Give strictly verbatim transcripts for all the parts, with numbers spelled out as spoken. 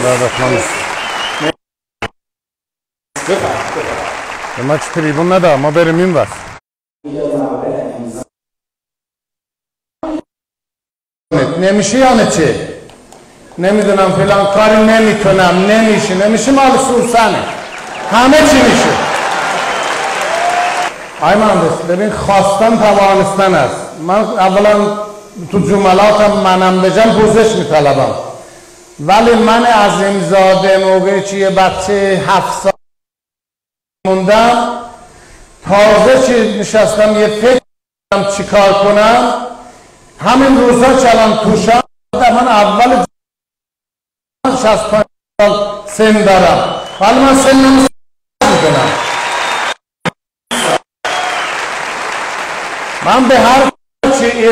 ما چه تریبون نده ما بریم این بس نمیشه یعنی چه؟ نمیدونم فلان کاری نمیکنم نمیشه نمیشه مال سوسنه همه چی میشه آی مهندس ببین خواستن توانستن است من اولا تو جملاتم منم بجم پوزش میطلبم ولی من عظیمزاده موقعی که یه بچه هفت سال موندم تازه چی نشستم یه فکر کنم چی کار کنم همین روزا چلان توشم من اول شصت و پنج سال سن دارم ولی من سن نمیدونم من به هر چی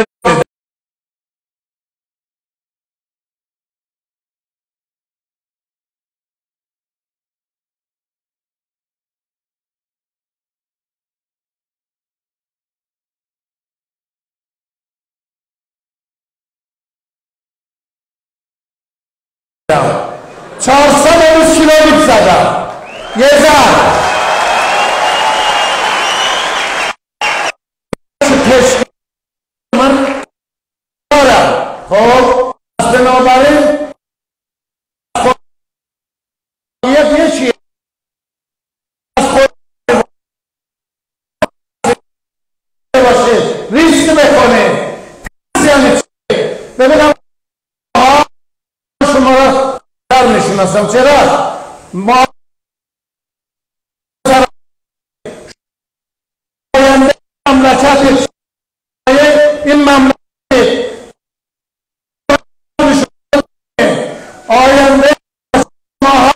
چهارصد امروز کیلومتر زدم یه زن من دارم خب از بنابراین یه چیه از خود باشه ریسک بکنه یعنی چیه ببینم شما را در نشونستم چرا ما مملکت این مملکت آینده ما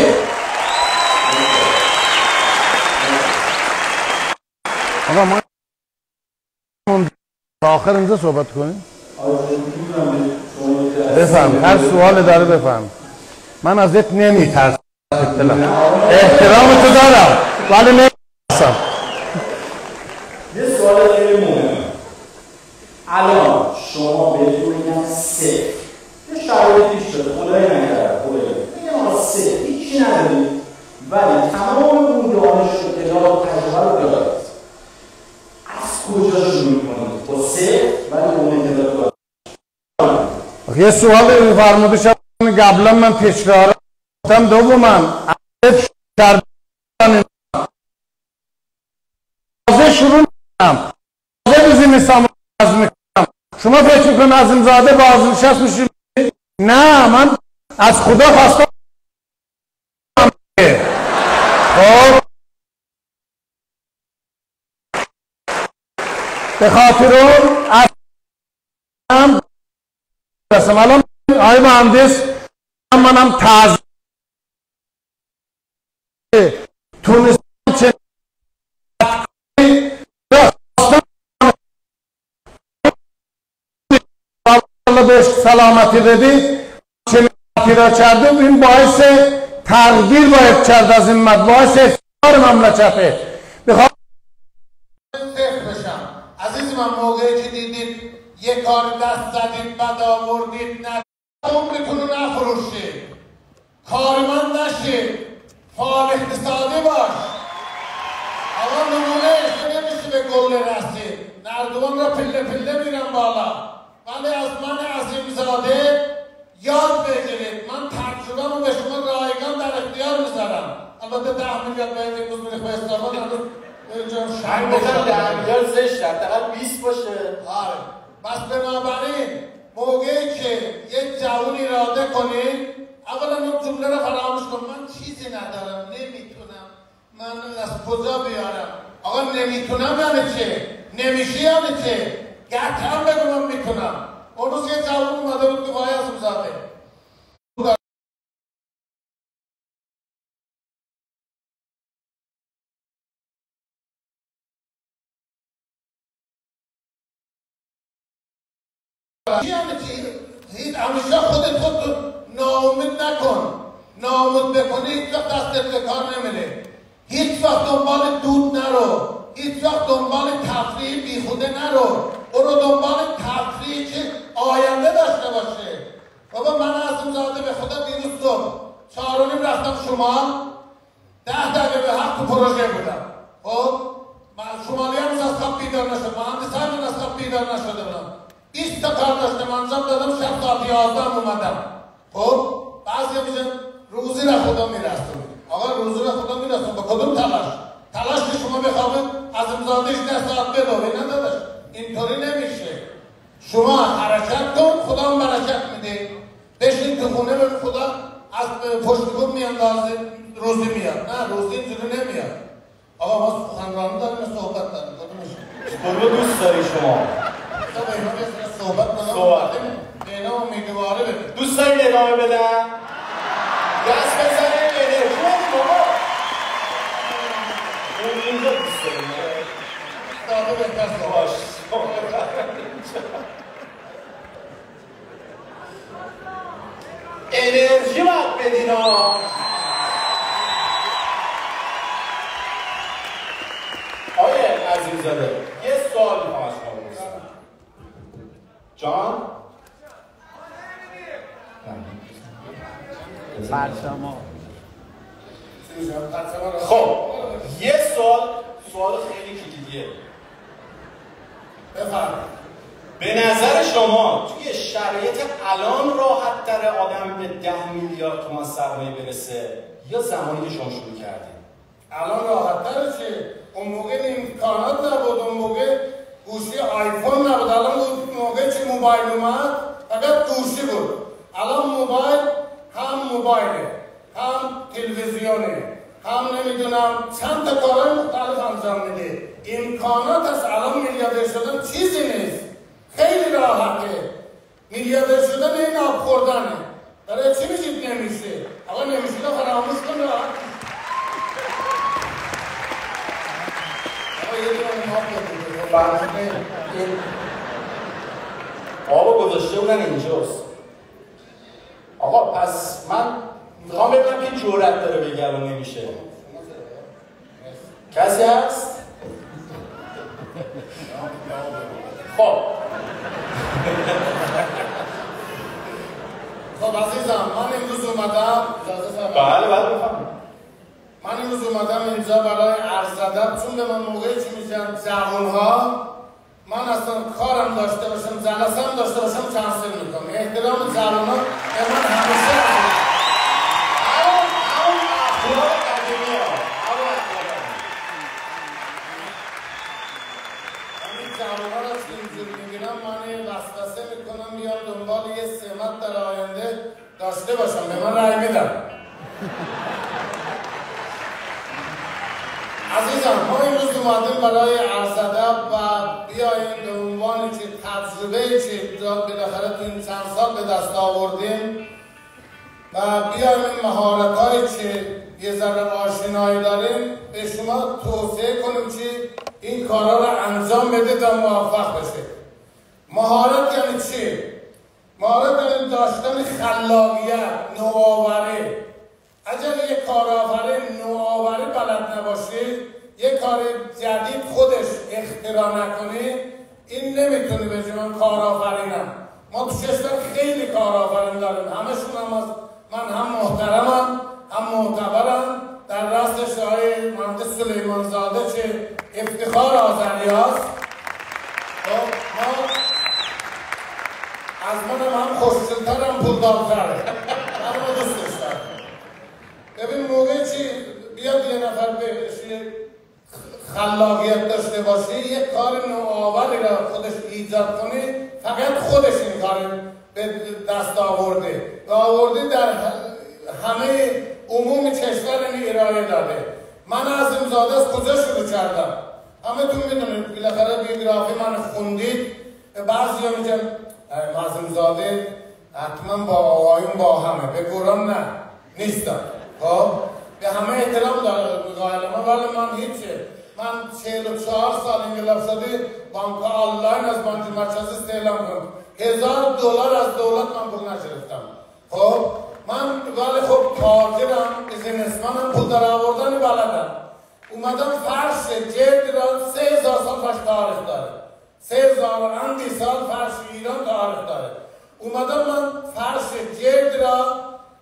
آقا ما تا آخر اینجا صحبت کنیم بفهم هر سوال داره بفهم من ازت نمیترسم احترام تو دارم ولی نمیترسم یه سوال خیلی مهمه الان شما بهتون میگن صفر یه شرایطی شده خدایی نکرده خدایی میگم آقا صفر هیچی ندارید ولی تمام اون دانش و اطلاع و تجربه رو دارید از کجا شروع میکنید با صفر ولی اون اطلاع یه سوال فرموده شد قبلا من پیشکار گفتم دومم تازه شروع میکنم تازه بیزینسامو باز میکنم شما فکر میکنم عظیمزاده بازنشست میشید نه من از خدا خواستم خب به خاطر اون از رسم الان آقای مهندس منم تازه تونستم چه الله بهش سلامتی بدی چه را کرده این باعث تقدیر باید کرد از این مد باعث افتخار مملکته بخواد فکر بشم عزیز من موقعی که دیدید یه کار دست زدید بد آوردید نه عمرتون رو نفروشید کارمند نشید فعال اقتصادی باش آقا نمونهش نمیشه به گل رسید نردبان را پله پله میرن بالا ولی از من عظیمزاده یاد بگیرید من تجربه رو به شما رایگان در اختیار میذارم البته ده میلیارد باید این روز میره به استفاده من گفتم ده میلیارد زشت حداقل بیست باشه آره بس بنابراین موقعی که یک جوون اراده کنید اولا اون جمله رو فراموش کن من چیزی ندارم نمیتونم من از کجا بیارم آقا نمیتونم یعنی چه نمیشه یعنی چه گرتم بگو من میتونم اون روز یه جوون اومده بود که وای عظیمزاده هیچ همیشه خودت خود ناامید نکن ناامید بکنی هیچ وقت دستت به کار نمیره هیچ وقت دنبال دود نرو هیچ وقت دنبال تفریح بیخوده نرو برو دنبال تفریح که آینده داشته باشه بابا من عظیمزاده به خدا دیروز صبح چهار و نیم رفتم شمال، ده دقیقه به حق تو پروژه بودم. خب من شمالی هم از خواب بیدار نشد، مهندس هم از خواب بیدار نشده بودم. بیست تا کار داشتم انجام دادم، شب ساعت یازده اومدم. خب بعضی میگن روزی را خدا میرسونه. آقا روزی را خدا میرسونه با کدوم تلاش؟ تلاش که شما بخوابید از امزادش ده ساعت بدوی ندادش. اینطوری نمیشه. شما حرکت کن، خدا هم برکت میده. بشین تو خونه به خدا از پشت بوم میاندازه روزی میاد. نه روزی اینجوری نمیاد. آقا ما سخنرانی داریم صحبت داریم. کدوم دوست داری شما؟ تا به اینا بسید صحبت کنم. صحبت به اینا امیدواره بده. دوست دارید ادامه بدن؟ دست بزنید انرژی بابا. اون اینجا دوست داریم. داده بهتر باش. انرژی باید بدین ها. آقای عزیزاده یه سوال میخوام از شما بپرسم. جان؟ برشما خب یه سوال سوال خیلی کلیدیه. بفرمایید. به نظر شما توی شرایط الان راحت تر آدم به ده میلیارد تومان سرمایه برسه یا زمانی که شما شروع کردید؟ الان راحت تره چه؟ اون موقع امکانات نبود، اون موقع گوشی آیفون نبود، الان اون موقع چه موبایل اومد فقط گوشی بود. الان موبایل هم موبایله، هم تلویزیونه، هم نمیدونم چند تا کارهای مختلف انجام میده. امکانات از الان میلیاردر شدن چیزی نیست، خیلی راحته. میلیاردر شدن این آب خوردنه. برای چی میشید نمیشه؟ آقا نمیشه که فراموش کن راحت. آقا یه دونه آب بکنید. فرمونه این آبو گذاشته بودن اینجاست. آقا پس من میخوام ببینم که جرأت داره بگه الان نمیشه. کسی هست؟ خب خب عزیزم من امروز اومدم اجازه فرمایید. بله بله بفهم. من امروز اومدم اینجا برای عرض ادب، چون به من موقعی که میگن جوانها من اصلا کارم داشته باشم جلسه هم داشته باشم کنسل میکنم. احترام جوانها به من همیشه هست. همون همون اخلاق قدیمی ها همون اخلاق همین جوانها را که اینجوری میبینم من وسوسه میکنم بیام دنبال یه سمت در آینده داشته باشم. به من رأی میدم. عزیزم ما امروز اومدیم برای عرض ادب و بیاییم به عنوان که تجربه که بالاخره تو این چند سال به دست آوردیم و بیاییم این مهارت‌هایی که یه ذره آشنایی داریم به شما توصیه کنیم که این کارا رو انجام بدید و موفق بشید. مهارت یعنی چی؟ مهارت یعنی داشتن خلاقیت، نوآوری. اگر یک کارآفرین نوآوری بلد نباشید، یک کار جدید خودش اختراع نکنه، این نمیتونه بگه من کارآفرینم. ما تو کشور خیلی کارآفرین داریم، همشون هم از من هم محترمم هم معتبرم. در راستش آقای مهندس سلیمان زاده که افتخار آذریاست. خب ما از منم هم خوشگل‌ترم پولدارتره. من دوستش دارم. ببین موقعی که بیاد یه نفر بهش خلاقیت داشته باشه، یک کار نوآوری را خودش ایجاد کنه، فقط خودش این کار به دست آورده و آورده در همه عموم کشور این ارائه داده. من از امزاده از کجا شروع کردم؟ همه تون میدونید بالاخره بیوگرافی من خوندید. بعضی ها میگن معظم زاده حتما با آقایون با همه، به قرآن نه نیستم. خب به همه احترام داره قائل من، ولی من هیچه. من چهل و چهار سال انقلاب شده بانک آنلاین از بانک مرکزی استعلام کنم هزار دلار از دولت من پول نگرفتم. خب من ولی خب تاجرم، بیزینسمنم، پول در آوردن بلدم. اومدم فرش جلد را سه هزار سال فرش تاریخ داره، سه هزار و اندی سال فرش ایران تاریخ داره. اومدم من فرش جلد را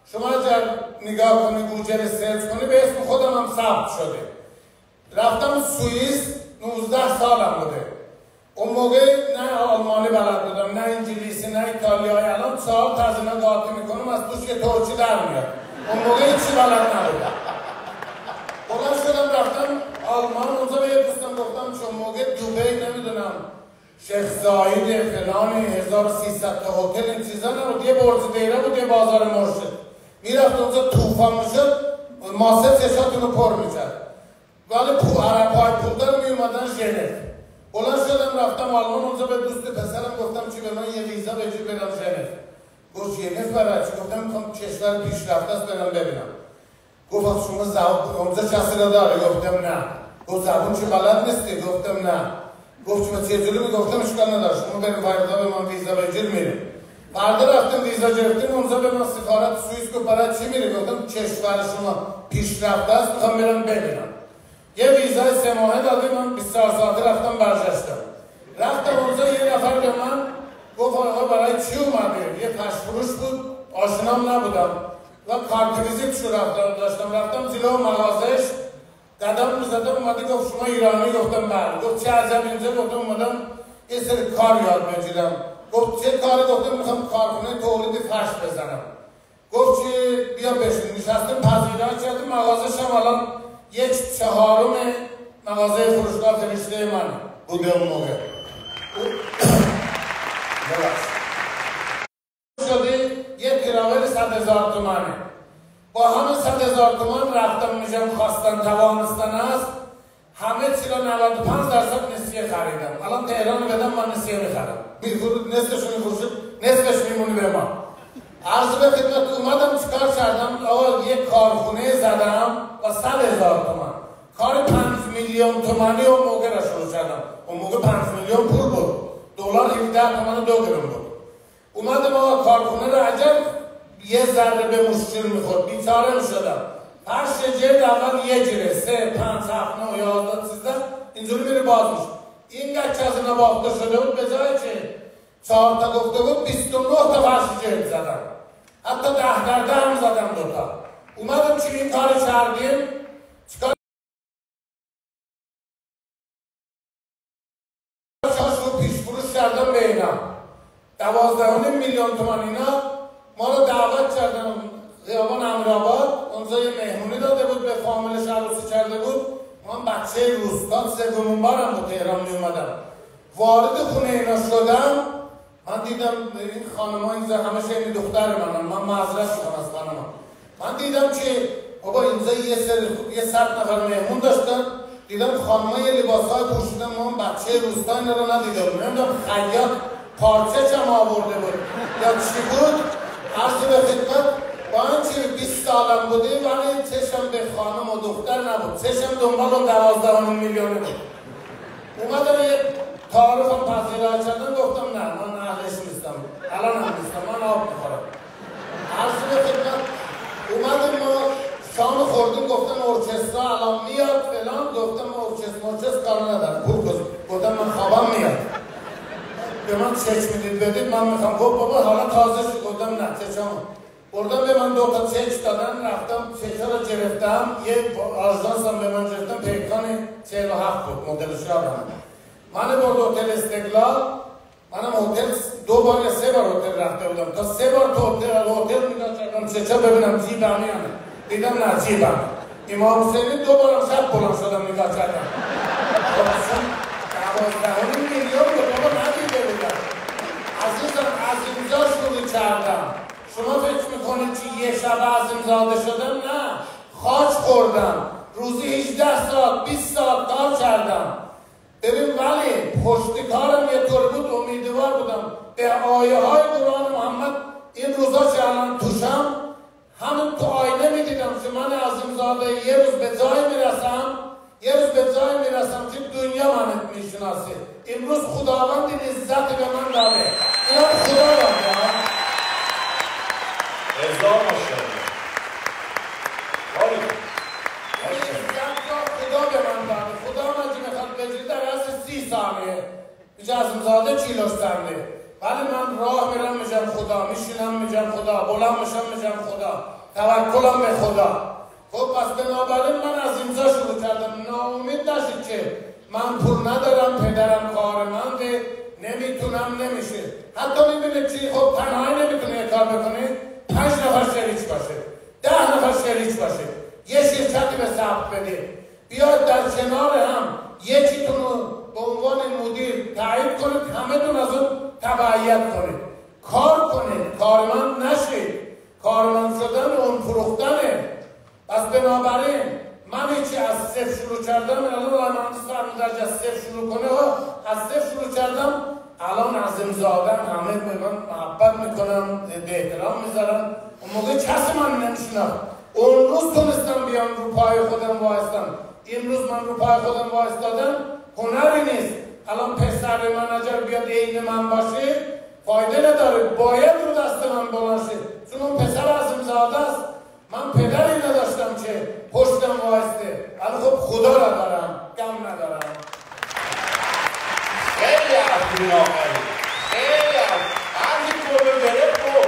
شما اگر نگاه کنی گوگل سرچ کنی به اسم خودم هم ثبت شده. رفتم سوئیس نوزده سالم بوده. اون موقع نه آلمانی بلد بودم، نه انگلیسی، نه ایتالیایی. الان چهار تا از اینا قاطی میکنم از توش که ترکی در میاد. اون موقع هیچی بلد نبودم. بلند شدم رفتم آلمان، اونجا به یه دوستم گفتم چون موقع دوبی نمیدونم شیخ زاید فلانی هزار و سیصد تا هتل این چیزا نبود، یه برج دیره بود، یه بازار مرشد. میرفت اونجا طوفان میشد، ماسه چشاتون رو پر میکرد. ولی پو عرب‌های پولدار میومدن ژنو. بلند شدم رفتم آلمان، اونجا به دوست پسرم گفتم چی به من یه ویزا بگیر برم ژنو. گفت ژنو برای چی؟ گفتم میخوام کشور پیشرفته است برم ببینم. گفت شما زبان اونجا کسی را داره؟ گفتم نه. گفت زبان چی بلد نیستی؟ گفتم نه. گفت شما چه جوری؟ گفتم اشکال نداره، شما بریم فردا به من ویزا بگیر میریم. فردا رفتم ویزا گرفتیم، اونجا به من سفارت سوئیس گفت برای چی میری؟ گفتم کشور شما پیشرفته است میخوام برم ببینم. یه ویزای سه ماهه دادی، من بیست و چهار ساعته رفتم برگشتم. رفتم اونجا یه نفر به من گفت آقا برای چی اومدی؟ یه پشفروش بود، آشنام نبودم و کارت ویزیت شو رفتم داشتم. رفتم زیرا مغازش قدم میزدم، اومدی گفت شما ایرانی؟ گفتم بله. گفت چه عجب اینجا؟ گفتم اومدم یه سری کار یاد بگیرم. گفت چه کاری؟ گفتم میخوام کارخونه تولید فرش بزنم. گفت چی؟ بیا بشین. نشستم پذیرایی کردم، مغازش هم الان یک چهارم مغازه فروشگاه فرشته من بوده اون موقع. شده یک تراول صد هزار تومنه. با همه صد هزار تومن رفتم میشم خواستن توانستن است، همه چی را نود و پنج درصد نسیه خریدم. الان تهران بدم من نسیه میخرم، نصفش میفروشم، نصفش میمونی به ما. عرض به خدمت اومدم چیکار کردم؟ آقا یک کارخونه زدم و صد هزار تومن. کار پنج میلیون تومانی اون موقع را شروع کردم. اون موقع پنج میلیون پول بود، دلار هفده تومن دو گرم بود. اومدم آقا کارخونه را عجب یه ذره به مشکل میخورد، بیچاره میشدم. فرش جلد اول یه جره، سه، پنج، هفت، نه، یازده، سیزده اینجوری میره باز میشه. این گچه از اینا باخته شده بود، به جای که چهار تا گفته بود بیست و نه تا فرش جلد زدم، حتی ده در ده هم زدم دوتا. اومدم چی این کار کردیم؟ چیکار چاش رو پیش فروش کردم به اینا دوازده میلیون تومن. اینا ما رو دعوت کردن خیابان امرآباد، اونجا یه مهمونی داده بود، به فامیلش عروسی کرده بود. من بچه روستا سومین بارم بود تهران می اومدم. وارد خونه اینا شدم، من دیدم این خانم‌ها اینجا همه این دختر منن، من معذرت می‌خوام از خانم‌ها. من دیدم که بابا اینجا یه سر یه صد نفر مهمون داشتن، دیدم خانم‌ها یه لباس‌های پوشیدن، من بچه روستا اینا رو ندیدم. نمیدونم خیاط پارچه چم آورده بود یا چی بود. عرض به خدمت با اینکه بیست سالم بوده ولی چشم به خانم و دختر نبود، چشم دنبال اون دوازده میلیون بود. اومدم یه تعارفم پذیرایی کردم، گفتم نه من اهلش نیستم، الان هم نیستم، من آب میخورم. عرض به خدمت اومدم ما شام خوردیم، گفتم ارکسترا الان میاد فلان. گفتم ارکستر مرکز کار ندارم، پول گفتم من خوابم میاد، به من چک میدید بدید من میخوام. گفت بابا حالا تازه شد. گفتم نه چشم بردم، به من دو تا چک دادن، رفتم چکا رو گرفتم. یه آژانس هم به من گرفتم، پیکان چهل و هفت بود مدلش یادم. من برد هتل استقلال، منم هتل دو بار یا سه بار هتل رفته بودم، تا سه بار تو هتل هتل نگاه کردم چچا ببینم جیبم یا نه، دیدم نه جیبم. امام حسینی دو بارم شب بلند شدم نگاه کردم. دوازده میلیون به بابا ندیده بودم. عزیزم از اینجا شروع کردم. شما فکر میکنید که یه شب عظیم زاده شدم؟ نه، خاک خوردم، روزی هجده ساعت بیست ساعت کار کردم. ببین ولی پشت کارم یه طور بود، امیدوار بودم به آیه های قرآن محمد. این روزا که الان توشم همون تو آینه میدیدم که من عظیم زاده یه روز به جای میرسم، یه روز به جای میرسم که دنیا من میشناسه. امروز خداوند این عزت به من داده، اینا خدا داده. هزار ماشاءالله. خدا به من داده. خدا من که میخواد بگیری در از سی ثانیه میشه عظیم زاده چیلوش سنده. ولی من راه میرم میگم خدا، میشینم میگم خدا، بلند میشم میگم خدا، توکلم به خدا. خب پس بنابراین من از اینجا شروع کردم. ناامید نشید که من پول ندارم، پدرم کارمنده، نمیتونم، نمیشه. حتی میبینید چی؟ خب تنهایی نمیتونه یه کار بکنه، پنج نفر شریک باشه، ده نفر شریک باشه، یه شرکتی به ثبت بده، بیاد در کنار هم یکیتون رو به عنوان مدیر تعیین کنید، همه تون از اون تبعیت کنید، کار کنید، کارمند نشید. کارمند شدن اون فروختنه. پس بنابراین من هیچی از صفر شروع کردم. الان آقای مهندس فرمودرج از صفر شروع کنه ها، از صفر شروع کردم. الان عظیم زادن همه به من محبت میکنم، به احترام میذارن. اون موقع کسی من نمیشنم. اون روز تونستم بیام رو پای خودم وایستم. این روز من رو پای خودم وایستادم هنری نیست. الان پسر منجر بیاد عین من باشه فایده نداره، باید رو دست من باشه، چون اون پسر عظیم زاده است. من پدری نداشتم که پشتم وایسته، ولی خب خدا را دارم، کم ندارم. خیلی عظیم آقایی، خیلی عظیم. هرچی تو رو گرفت بود.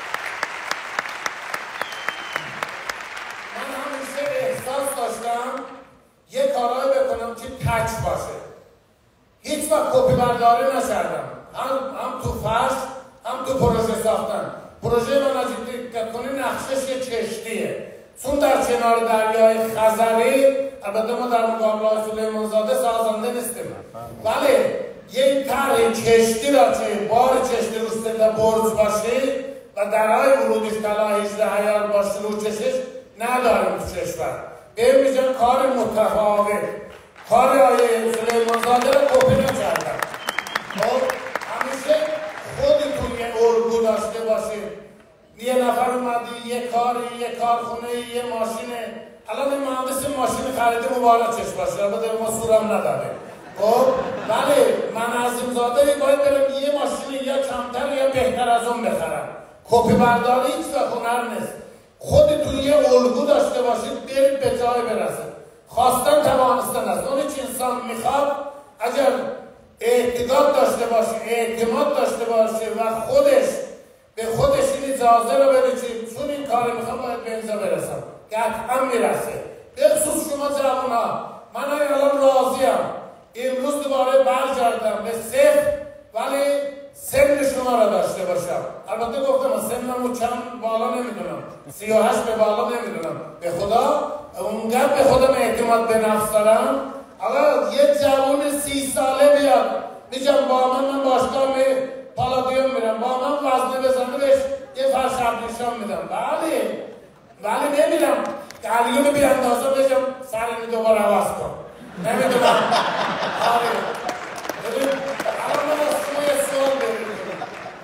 من همیشه احساس داشتم یه کارایی بکنم که تچ باشه. هیچ وقت کپی برداری نکردم. هم هم تو فرش، هم تو پروژه ساختن. پروژه من از دقت کنی نقشش یه کشتیه. چون در کنار دریای خزری، البته ما در مقابل آقای سلیمان زاده سازنده نیستیم، ولی یه طرح کشتی را که بار کشتی رو سده برج باشه و درهای ورودش طلا هجده حیار باشه رو چشش نداریم تو کشور. بهم میگن کار متفاوت. کار آقای سلیمان زاده رو کپی نکردم. خب همیشه خودتون یه الگو داشته باشید. یه نفر اومدی، یه کاری، یه کارخونه، یه ماشینه. الان این مهندس ماشین خریده مبارکش باشه، البته ما سورم نداره. خب ولی من عظیم زاده باید برم یه ماشین یا کمتر یا بهتر از اون بخرم. کپی برداری هیچ وقت هنر نیست. خودتون یه الگو داشته باشید، برید به جای برسید. خواستن توانستن است. اونی که انسان میخواد اگر اعتقاد داشته باشه، اعتماد داشته باشه و خودش به خودش این اجازه رو بده که چون این کار میخوام باید به اینجا برسم، قطعا میرسه. به خصوص شما جوان‌ها، من الان راضیم. امروز دوباره برگردم به صفر، ولی سن شما را داشته باشم. البته گفتم سنم رو چند بالا نمیدونم، سی و هشت به بالا نمیدونم. به خدا اونقدر به خودم اعتماد به نفس دارم. اگر یه جوان سی ساله بیاد میگم با من من باشگاه می پالادیوم میرم، با من وزنه بزنه بهش یه فرش ابریشم میدم، ولی ولی نمیدم قلیون بی اندازه بگم سرینی دوباره عوض کن. نمیدونم. آره ببین الان من از شما یه سوال بگیرم.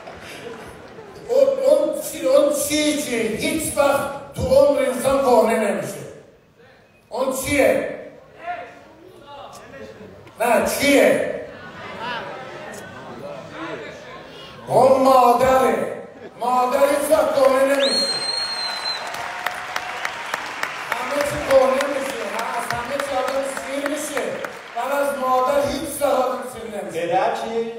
اون چی اون چی چی هیچ وقت تو عمر انسان کهنه نمیشه. اون چیه؟ نه چیه؟ اون مادره. مادر هیچ وقت کهنه نمیشه. همه چی کهنه میشه، از همه چی آدم سیر میشه، ولی از مادر هیچ وقت آدم سیر نمیشه. پدر چیه؟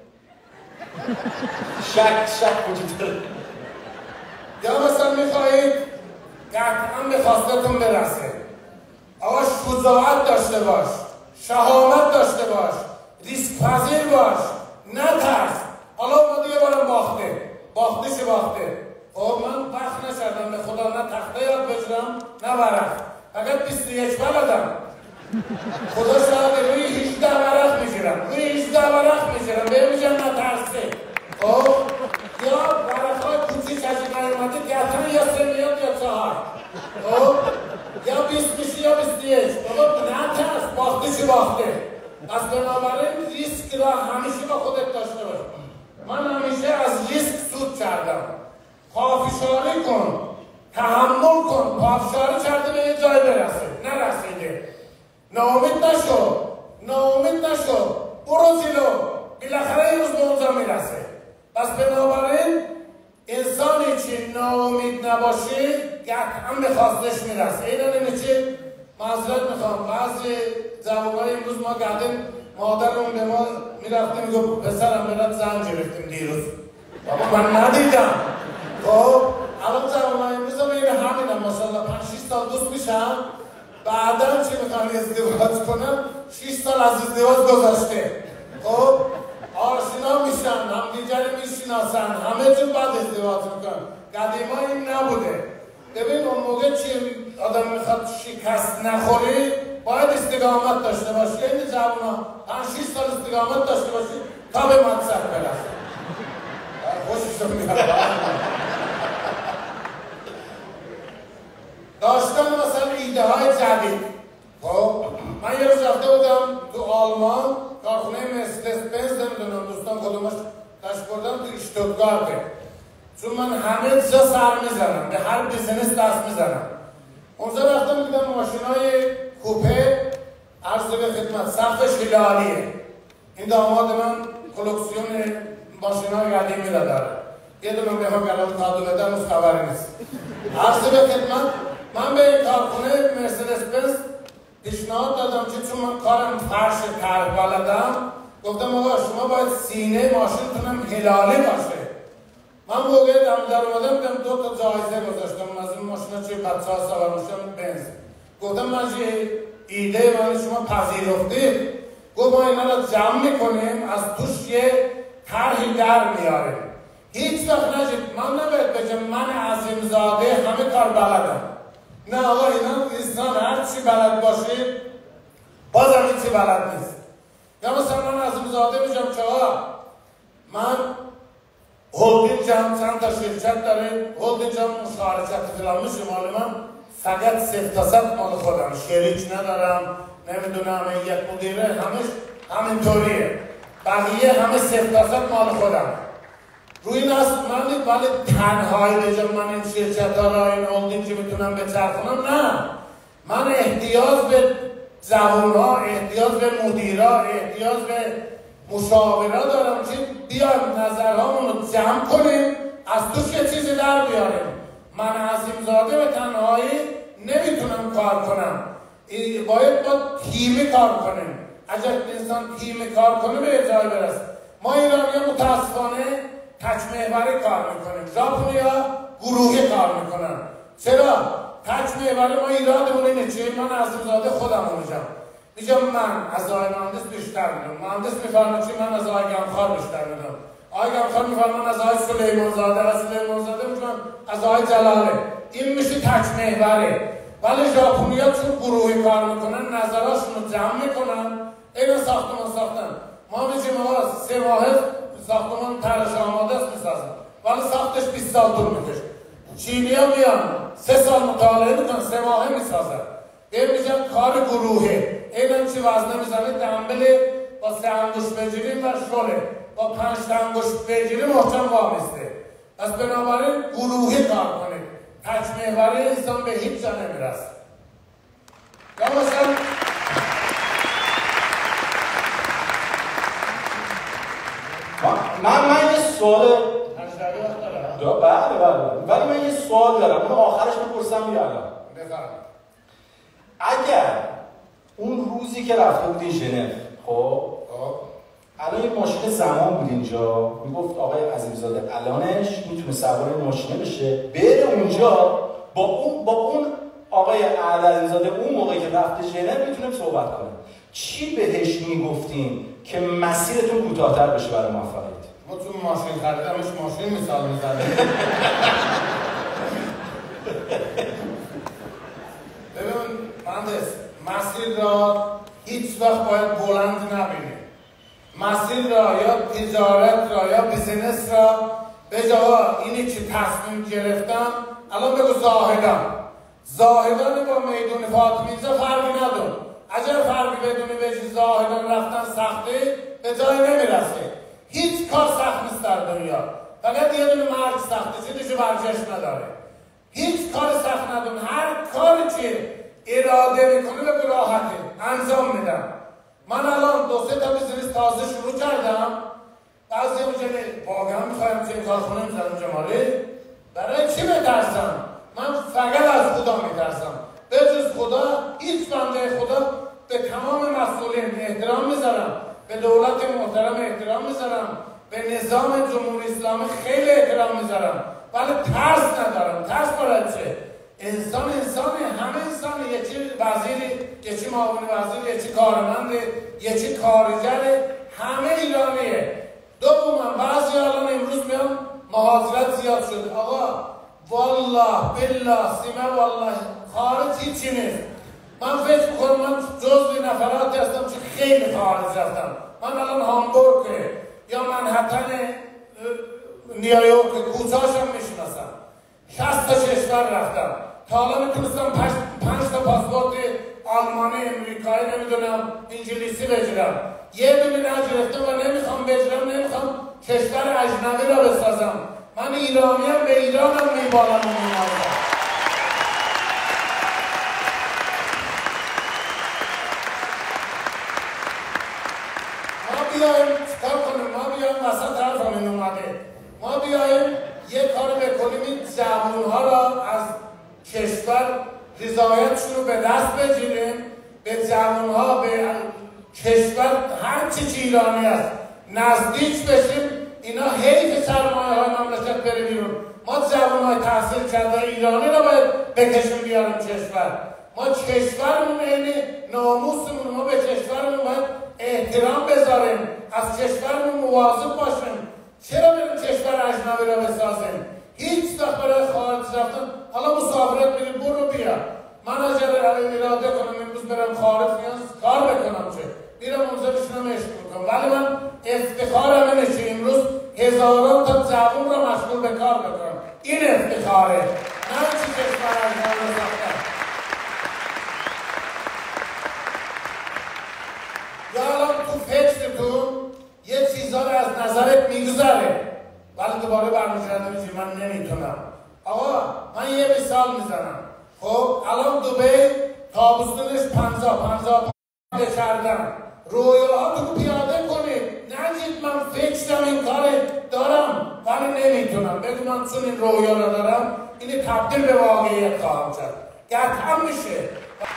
شک شک وجود داره. یا مثلا میخواهید قطعا به خواستتون برسه. آقا شجاعت داشته باش، شهامت داشته باش، ریسک پذیر باش، نترس. حالا اومده یه بارم باخته، باختش باخته. خب من بخت نشدم به خدا، نه تخته یاد بجرم نه ورق، فقط بیست و یک بلدم. خدا شاید روی هجده ورق میگیرم، روی هجده ورق میگیرم، به میگم نترسه. خب یا ورقهای کوچیک از این نیومده گرتن یا سه میاد یا چهار، خب یا بیست میشه یا بیست و یک. بابا نترس، باختش باخته. پس بنابراین ریسک را همیشه با خودت داشته باش. من همیشه از ریسک سود کردم. پافشاری کن، تحمل کن. پافشاری کرده به یه جای برسه، نرسیده. ناامید نشو، ناامید نشو، برو جلو، بالاخره یه روز به اونجا میرسه. پس بنابراین انسانی که ناامید نباشه قطعا به خواستش میرسه. اینا نمیشه. معذرت میخوام بعضی جوانای امروز ما گردیم مادرم به ما میرفتیم میگفت پسرم برات زن گرفتیم دیروز. بابا من ندیدم. خب الان جوانای امروز هم این همینم ماشاءالله پنج شش سال دوست میشن بعدا چی میخوان ازدواج کنن شش سال از ازدواج گذشته. خب آشنا میشن همدیگر میشناسن همه چون بعد ازدواج میکنن. قدیما این نبوده. ببین اون موقع چی آدم میخواد شکست نخوری باید استقامت داشته باشی. این جوانا پنج شش سال استقامت داشته باشی تا به مقصد برسی. خوششون میاد. داشتن مثلا ایده های جدید. خب من یه روز رفته بودم تو آلمان کارخونه مرسدس بنز نمیدونم دوستان کدومش داشت بردم تو اشتوتگارته. چون من همه جا سر میزنم به هر بیزنس دست میزنم. اونجا رفتم دیدم ماشینای کوپه عرض به خدمت سقفش هلالیه. این داماد من کلکسیون ماشینای قدیمی را داره. یه دونه به هم گرام کادو بدن از خبری نیست. عرض به خدمت من به این کارخونه مرسدس بنز پیشنهاد دادم که چون من کارم فرش طرح بلدم گفتم آقا شما باید سینه ماشینتونم هلالی باشه. من موقع دم در اومدم دیدم دو تا جایزه گذاشتم از این ماشینا چه بچه ها سوار میشن بنز. گفتم من چه ایده من شما پذیرفتید. گفت ما اینا رو جمع میکنیم از توش یه طرحی در میاریم. هیچ وقت نشید من نباید بگم من عظیمزاده همه کار بلدم. نه آقا اینا انسان هر چی بلد باشه بازم هیچی بلد نیست. یا مثلا من عظیمزاده میگم که آقا من هولدینگ جمع چند تا شرکت داره هولدینگ جمع مشارکت فلان میشه مال من فقط صفر تا صد مال خودم شریک ندارم نمیدونم یک مدیره همش همینطوریه بقیه همه صفر تا صد مال خودم. روی این است من ولی تنهایی بجم من این شرکت ها را این هولدینگ میتونم بچرخونم. نه من احتیاج به زبون ها احتیاج به مدیرا احتیاج به مشاوره دارم که بیایم نظرهامون رو جمع کنیم از توش یه چیزی در بیاریم. من عظیمزاده به تنهایی نمیتونم کار کنم. باید با تیمی کار کنیم. اگر انسان تیمی کار کنه به جای برسه. ما ایرانی متاسفانه تک محوری کار میکنیم. ژاپنیا گروهی کار میکنن. چرا؟ تک محوری ما ایرادمون اینه چیه؟ من عظیمزاده خودم میگم. میگم من از آقای مهندس بیشتر میدونم. مهندس میفرمه چی؟ من از آقای گمخوار بیشتر میدونم. آقای گمخوار میفرمه من از آقای سلیمانزاده از سلیمانزاده میتونم از آقای جلاله. این میشه تک محوری. ولی ژاپنیا چون گروهی کار میکنن نظراشون رو جمع میکنن اینا ساختمان ساختن. ما میگیم آقا سه واحد ساختمان طرحش آماده است میسازن ولی ساختش بیست سال طول میکشه. چینی‌ها میان سه سال مطالعه میکنن سه ماهه میسازن. این میگن کار گروهه. اینم چی وزنه میزنه دنبل با سه انگشت بگیریم و شله با پنج انگشت بگیریم محکم وامیسته. پس بنابراین گروهی کار کنید. تک محوری انسان به هیچ جا نمیرسه. یا مثلا من من یه سوال دارم. بله بله ولی من یه سوال دارم اون آخرش بپرسم یا الان؟ اگر اون روزی که رفته بودین ژنو خب الان یه ماشین زمان بود اینجا میگفت آقای عظیمزاده الانش میتونه سوار این ماشینه بشه بره اونجا با اون با اون آقای عظیمزاده اون موقعی که رفته ژنو میتونه صحبت کنه چی بهش میگفتین که مسیرتون کوتاه‌تر بشه برای موفقیت؟ ما تو ماشین خریدمش ماشین مثال میزنه. ببین مهندس مسیر را هیچ وقت باید بلند نبینیم. مسیر را یا تجارت را یا بیزینس را به جا اینی که تصمیم گرفتم الان بگو زاهدان زاهدان با میدون فاطمی اینجا فرقی نداره. اگر فرقی بدونی بهش زاهدان رفتن سخته به جای نمیرسه. هیچ کار سخت نیست در دنیا فقط یه دونه مرگ سخته چیزی برجش نداره. هیچ کار سخت نداره. هر کاری که اراده میکنه به راحته انجام میدم. من الان دو سه تا بیزنس تازه شروع کردم. بعضی میگه واقعا میخوایم چه کارخونه میذارم جمالی برای چی بترسم؟ من فقط از خدا میترسم. به جز خدا هیچ بنده خدا به تمام مسئولین احترام میذارم، به دولت محترم احترام میذارم، به نظام جمهوری اسلامی خیلی احترام میذارم، ولی ترس ندارم. ترس برای چه؟ انسان انسانی، همه انسانی، یکی وزیری، یکی معاون وزیر، یکی کارمنده، یکی کارگره، همه ایرانیه. دوم بعضی الان امروز میان مهاجرت زیاد شده. آقا والله بالله سیمه والله خارج هیچی نیست. من فکر میکنم من جزو نفراتی هستم که خیلی خارج رفتم. من الان هامبورگ یا منهتن نیویورک کوچه‌هاشم میشناسم. شصت تا کشور رفتم. تا حالا میتونستم پنج تا پاسپورت آلمانی، امریکایی، نمیدونم انگلیسی بگیرم. یه دونه نگرفتم و نمیخوام بگیرم، نمیخوام کشور اجنبی را بسازم. من ایرانیم، به ایرانم میبالم و میمارم. ما بیایم چکار کنیم؟ ما بیایم وسط حرفمون اومده. ما بیایم یه کار بکنیم، این جوانها را از کشور رضایتشون رو به دست بگیریم، به جوانها، به کشور هر چی که ایرانی است نزدیک بشیم. اینا حیف سرمایه های مملکت بره بیرون. ما جوانهای تحصیل کرده ایرانی رو باید بکشیم بیاریم کشور. ما کشورمون اینه ناموسمون، ما به کشورمون باید احترام بذاریم، از کشورمون مواظب باشیم. چرا بریم کشور اجنبی را بسازیم؟ هیچ وقت برای خارج رفتن، حالا مسافرت میریم برو بیا. من اگر اراده کنم امروز برم خارج نیاز کار بکنم چه؟ میرم اونجا بشینم عشق میکنم. ولی من افتخارم اینه که امروز هزاران تا جوان را مشغول به کار بکنم. این افتخاره، نه چی کشور اجنبی را ساختن. یا الان تو فکرتون یه چیزا رو از نظرت میگذره ولی دوباره برمیگرده میگی من نمیتونم. آقا من یه مثال میزنم. خب الان دبی تابستونش پنجاه پنجاه کردن. رویاهاتون پیاده کنید، نگید من فکرم این کار دارم ولی نمیتونم. بگو من چون این رویا رو دارم اینی تبدیل به واقعیت خواهم کرد. قطعا میشه.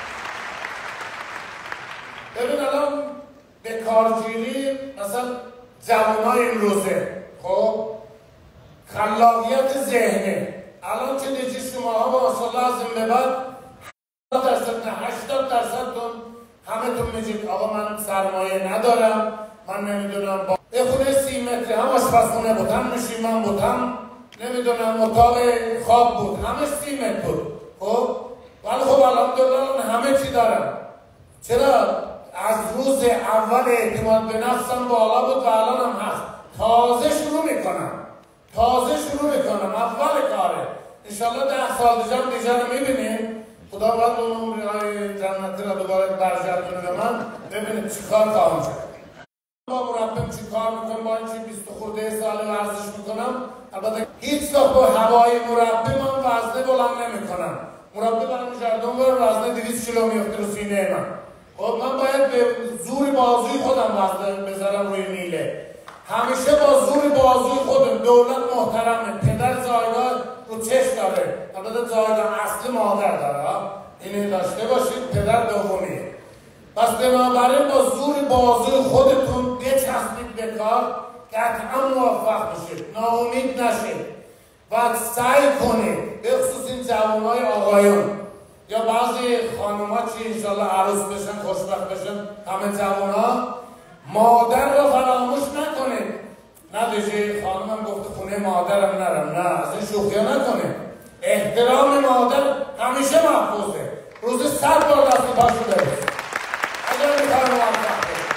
ببین الان به کارگیری مثلا جوانای امروزه، خب خلاقیت ذهنی الان چه دیگه شماها با ماشاءالله از این به بعد هفتاد درصد نه هشتاد درصد تون همه تون میگید آقا من سرمایه ندارم، من نمیدونم با یه خونه سی متری هم آشپزخونه بود، هم نشیمن بود، هم نمیدونم اتاق خواب بود، همه سی متر بود. خب ولی خب الحمدلله همه چی دارم. چرا؟ از روز اول اعتماد به نفسم بالا بود و الان هم هست. تازه شروع میکنم تازه شروع میکنم اول کاره. انشالله ده سال دیگه هم دیگه رو میبینیم. خدا باید اون عمرهای جنتی را دوباره برگردونه به من ببینیم چی کار خواهم کرد. با مربیم چی کار میکنم، با اینکه بیست خورده سال ورزش میکنم. البته هیچ وقت با هوای مربی من وزنه بلند نمیکنم. مربی برمیگرده اونور وزنه دویست کیلو میفته رو سینه من. خب من باید به زور بازوی خودم وزنه بذارم روی میله. همیشه با زور بازوی خودم. دولت محترمه، پدر جایگاه رو چشم داره، البته جایگاه اصلی مادر داره. اینو داشته باشید، پدر دومیه. پس بنابراین با زور بازوی خودتون بچسبید به کار، قطعا موفق بشید، ناامید نشید و سعی کنید. به خصوص این جوانای آقایون یا بعضی خانوما که انشالله عروس بشن، خوشبخت بشن، همه جوانها مادر رو فراموش نکنید. نه دیگه خانمم گفته خونه مادرم نرم، نه از این شوخی نکنید. احترام مادر همیشه محفوظه. روزی صد بار دست پاشو برید اگر میخوایم موفق بشید.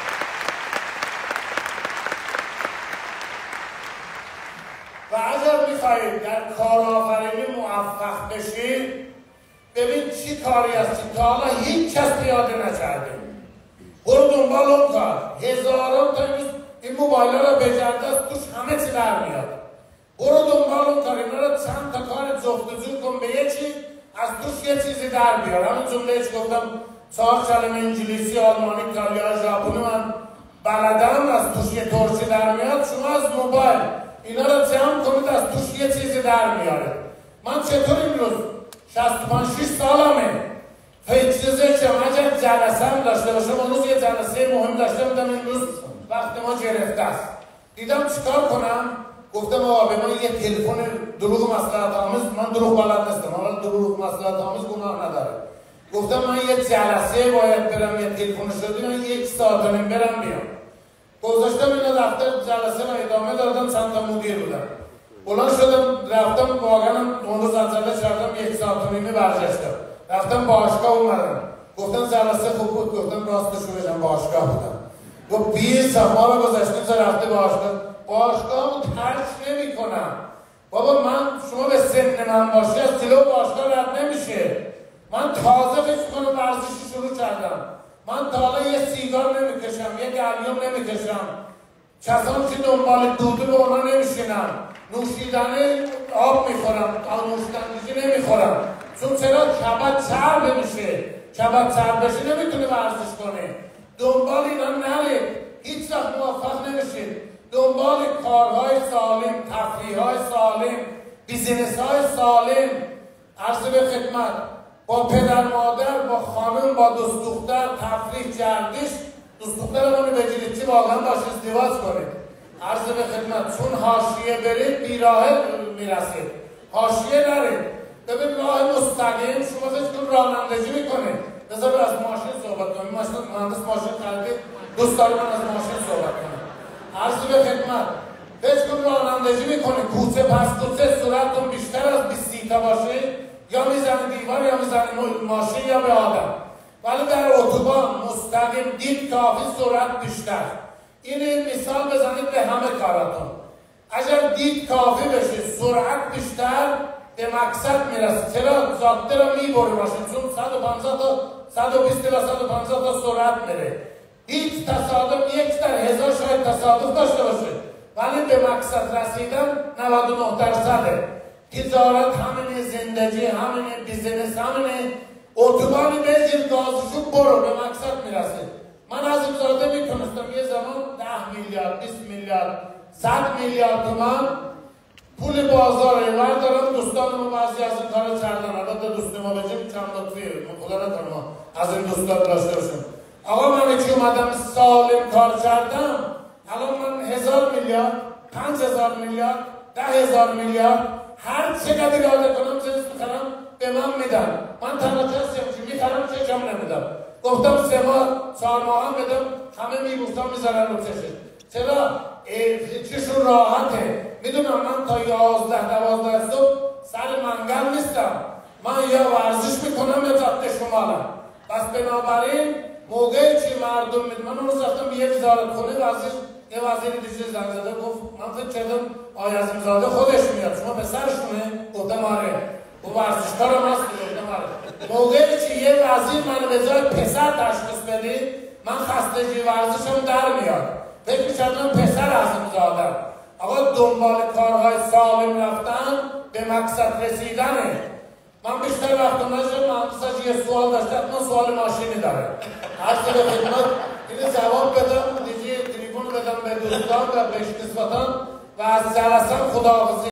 و اگر میخواهید در کارآفرینی موفق بشید، ببین چی کاری هستی تا حالا هیچ کس پیاده نکرده. برو دنبال اون کار. هزاران تا این موبایل را بگرده است توش همه چی در میاد. برو دنبال اون کار. اینا را چند تا کار جفتجور کن به یکی، از توش یه چیزی در بیار. همین جمله ایش گفتم چهار کلمه انگلیسی، آلمانی، ایتالیا، ژاپنی من بلدم، از توش یه ترکی در میاد. شما از موبایل اینا را جمع کنید، از توش یه چیزی در میاره. من چطور این روز شصت و پنج شش سالمه فکرزشم اگر جلسه هم داشته باشم اون روز یه جلسه مهم داشته بودم امروز وقت ما گرفته است دیدم چیکار کنم گفتم آقا به من یه تلفن دروغ مصلحت آمیز من دروغ بلد نیستم اول دروغ مصلحت آمیز گناه نداره گفتم من یه جلسه باید برم یه تلفن شدی من یک ساعت و نیم برم بیام گذاشتم اینو دفتر جلسه رو ادامه دادم چند تا مدیر بودم بلند شدم رفتم واقعا اون روز عجله کردم یک ساعت و نیمه برگشتم رفتم باشگاه اومدم گفتم جلسه خوب بود گفتم راستش رو بگم باشگاه بودم گفت بیست ما رو گذاشتیم تا رفته باشگاه باشگاه رو ترک نمی کنم بابا من شما به سن من باشی از جلو باشگاه رد نمیشه من تازه فکر کنم ورزشی شروع کردم من تا حالا یه سیگار نمیکشم یه گلیوم نمیکشم کسان که دنبال دودو به اونا نمیشینم نوشیدنه آب میخورم نوشیدنی نمیخورم چون چرا کبد چرب میشه کبد چرب بشه نمیتونه ورزش کنه دنبال اینا نره هیچ وقت موفق نمیشه دنبال کارهای سالم تفریحهای سالم بیزینس‌های سالم عرض به خدمت با پدر مادر با خانم با دوست دختر تفریح گردش دوست دخترمون بگیرید چی واقعا باش ازدواج کنید عرض به خدمت چون حاشیه برید بیراه میرسید حاشیه نرید ببین راه مستقیم شما فکر کن رانندگی میکنه بذار از ماشین صحبت کنیم ماشین مهندس ماشین خریدید دوست دارم من از ماشین صحبت کنم عرض به خدمت فکر کن رانندگی میکنه کوچه پس کوچه سرعتون بیشتر از بیست تا باشه یا میزنه دیوار یا میزنه ماشین یا به آدم ولی در اتوبان مستقیم دید کافی سرعت بیشتر این مثال بزنید به همه کاراتون اگر دید کافی بشه سرعت بیشتر به مقصد میرسه چرا جاده رو میبره ماشین چون صد و پنجاه تا صد و بیست تا صد و پنجاه تا سرعت میره هیچ تصادف یک در هزار شاید تصادف داشته باشه ولی به مقصد رسیدن نود و نه درصده تجارت همینه زندگی همینه بیزنس همینه اتوبانی بگیر گازشو برو به مقصد میرسه من از امزاده میتونستم یه زمان ده میلیارد بیست میلیارد صد میلیارد تومان پول بازار ایوان دارم دوستانمو بعضی از این کارو کردن البته دوست ما بگیم چند لطفیه من خدا نکنم از این دوستان داشته باشم آقا من که اومدم سالم کار کردم الان من هزار میلیارد پنج هزار میلیارد ده هزار میلیارد هر چقدر اراده کنم جنس میخرم به من میدم من تنها کسی که میخرم چه کم نمیدم گفتم سه ماه چهار ماه هم بدم همه میگفتم میذارن رو چشه چرا؟ چشون راحته میدونم من تا یازده دوازده صبح سر منگل نیستم من یا ورزش میکنم یا جاده شمالم پس بنابراین موقعی که مردم میدونم من اون روز رفتم به یه وزارت خونه ورزش یه وزیر دیگه زنگ زده گفت من فکر کردم آقای عظیمزاده خودش میاد شما پسرشونه گفتم آره او ورزشکارم هست گفتم آره موقعی که یه وزیر منو به جای پسر تشخیص بدید من خستگی ورزشم در میاد فکر می‌کردم پسر عظیمزاده آقا دنبال کارهای سالم رفتن به مقصد رسیدنه من بیشتر وقت نشد مهندس یه سوال داشته من سوال ماشینی داره هر چه به خدمت اینو جواب بدم دیگه تلفن بدم به دوستان و به اشتسواتان و از جلسه خداحافظی